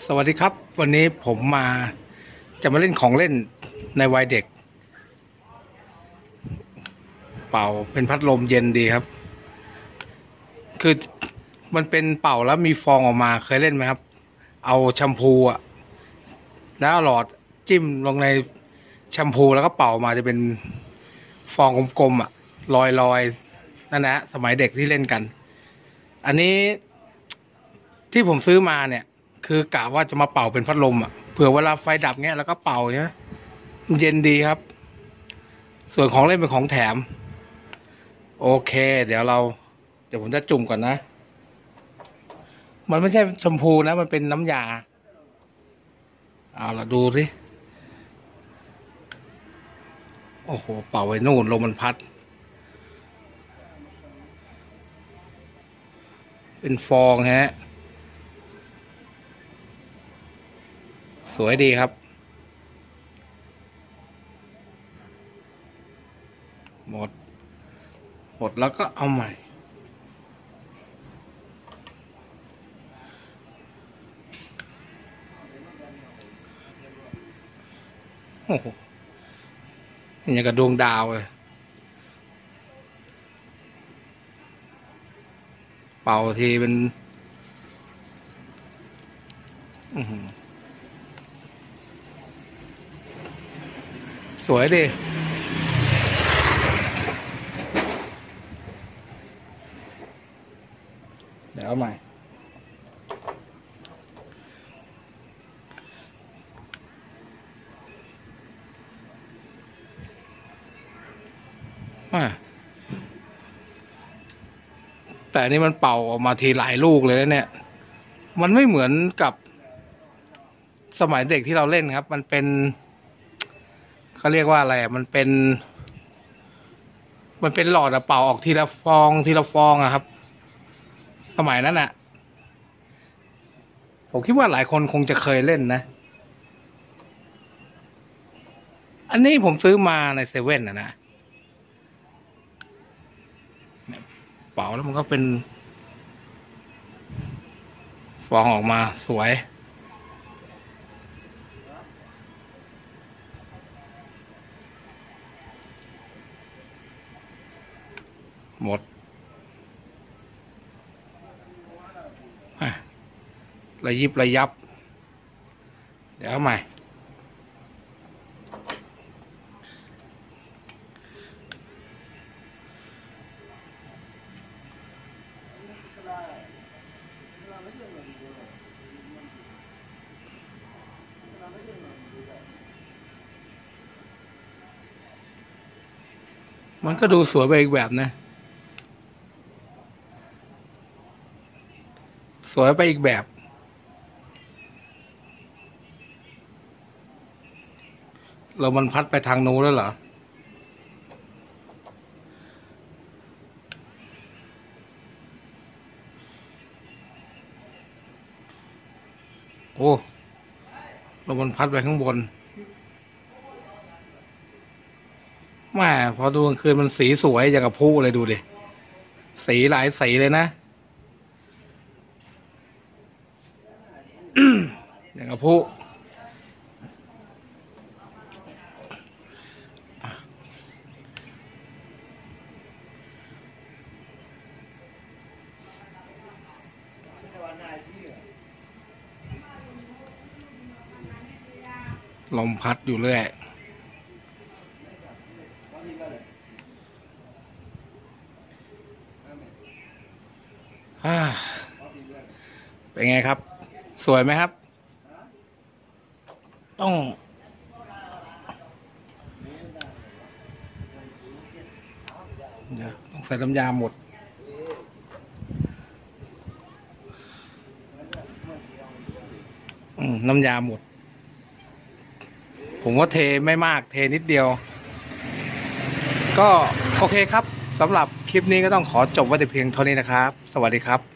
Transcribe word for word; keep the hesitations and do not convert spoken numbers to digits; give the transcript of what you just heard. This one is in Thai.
สวัสดีครับวันนี้ผมมาจะมาเล่นของเล่นในวัยเด็กเป่าเป็นพัดลมเย็นดีครับคือมันเป็นเป่าแล้วมีฟองออกมาเคยเล่นไหมครับเอาแชมพูอะแล้วเอาหลอดจิ้มลงในแชมพูแล้วก็เป่ามาจะเป็นฟองกลมๆอะลอยๆนั่นนะสมัยเด็กที่เล่นกันอันนี้ที่ผมซื้อมาเนี่ยคือกะว่าจะมาเป่าเป็นพัดลมอ่ะเผื่อเวลาไฟดับเงี้ยแล้วก็เป่าเนี้ยมันเย็นดีครับส่วนของเล่นเป็นของแถมโอเคเดี๋ยวเราเดี๋ยวผมจะจุ่มก่อนนะมันไม่ใช่แชมพูนะมันเป็นน้ำยาเอาละดูสิโอ้โหเป่าไว้นู่นลมมันพัดเป็นฟองฮะสวยดีครับหมดหมดแล้วก็เอาใหม่โอ้โหอย่างกับดวงดาวเลยเป่าทีเป็นอือหือสวยดิเดี๋ยวเอาใหม่แต่อันนี้มันเป่าออกมาทีหลายลูกเลยเนี่ยมันไม่เหมือนกับสมัยเด็กที่เราเล่นครับมันเป็นเขาเรียกว่าอะไรอ่ะมันเป็นมันเป็นหลอดอะเป่าออกทีละฟองทีละฟองอะครับสมัยนั้นอะผมคิดว่าหลายคนคงจะเคยเล่นนะอันนี้ผมซื้อมาในเซเว่นนะนะเป่าแล้วมันก็เป็นฟองออกมาสวยหมดระยิบระยับเดี๋ยวเอาใหม่มันก็ดูสวยไปอีกแบบนะสวยไปอีกแบบเรามันพัดไปทางนู้นแล้วเหรอโอ้เรามันพัดไปข้างบนแม่พอดูกลางคืนมันสีสวยอย่างกับผู้เลยดูดิสีหลายสีเลยนะอย่างกับผู้ลมพัดอยู่เรื่อยเป็นไงครับสวยไหมครับต้องเดี๋ยวต้องใส่น้ำยาหมดอืมน้ำยาหมดผมว่าเทไม่มากเทนิดเดียวก็โอเคครับสำหรับคลิปนี้ก็ต้องขอจบไว้แต่เพียงเท่านี้นะครับสวัสดีครับ